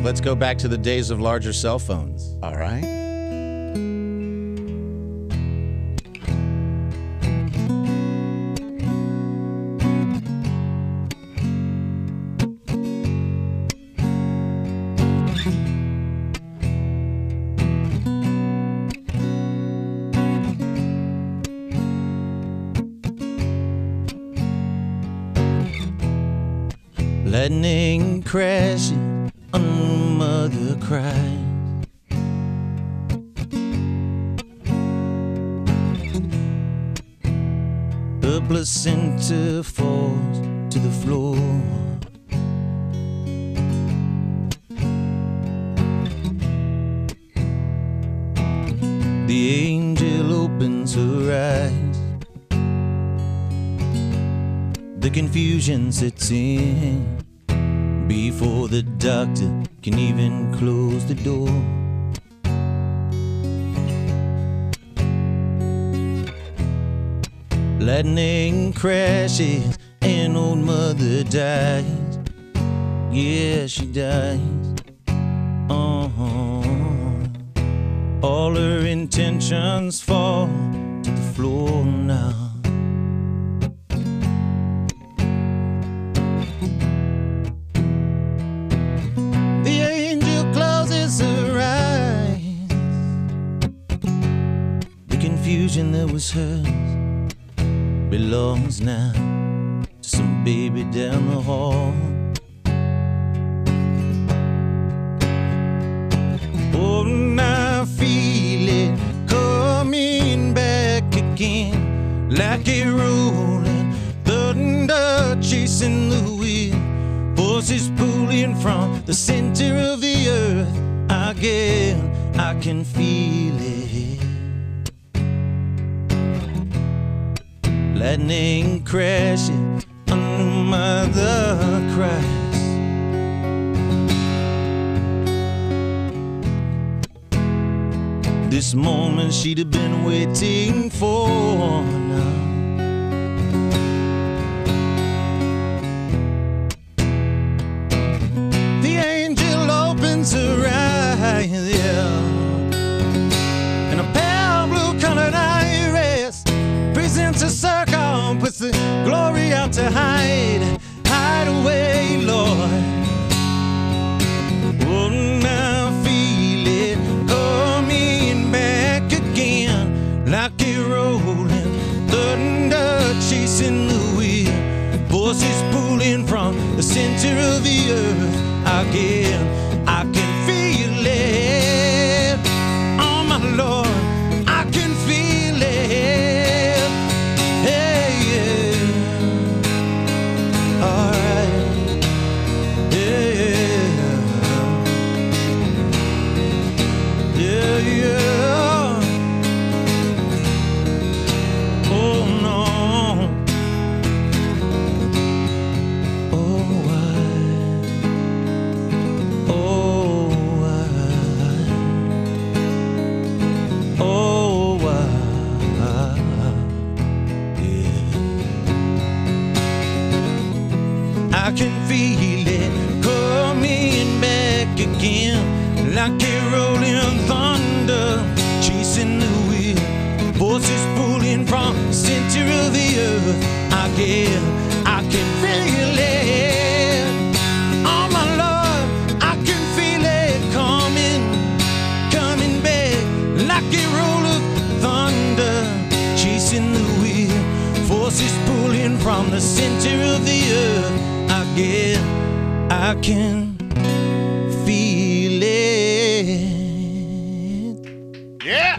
Let's go back to the days of larger cell phones. All right. Lightning crashing on mother cries. The placenta falls to the floor. The angel opens her eyes. The confusion sets in before the doctor can even close the door. Lightning crashes and old mother dies. Yeah, she dies. All her intentions fall to the floor now. Confusion that was hers belongs now to some baby down the hall. Oh, now I feel it coming back again, like a rolling thunder chasing the wind, forces pulling from the center of the earth. Again, I can feel it. Lightning crashing under mother cries. This moment she'd have been waiting for now. The angel opens her eyes, yeah, and a pale blue colored iris presents a circle, puts the glory out to hide. Hide away, Lord. Oh, now I feel it coming back again, like a rolling thunder chasing the wind, forces pulling from the center of the earth. Again, I can feel it. Oh, my Lord, I can feel it. I can feel it coming back again, like a rolling thunder chasing the wind, forces pulling from the center of the earth. Again, I can feel it. Oh, my Lord, I can feel it coming back, like a roll of thunder chasing the wind, forces pulling from the center of the earth. Again, I can feel it. Yeah!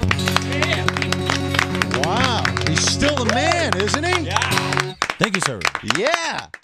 Yeah! Wow, he's still the man, isn't he? Yeah. Thank you, sir. Yeah!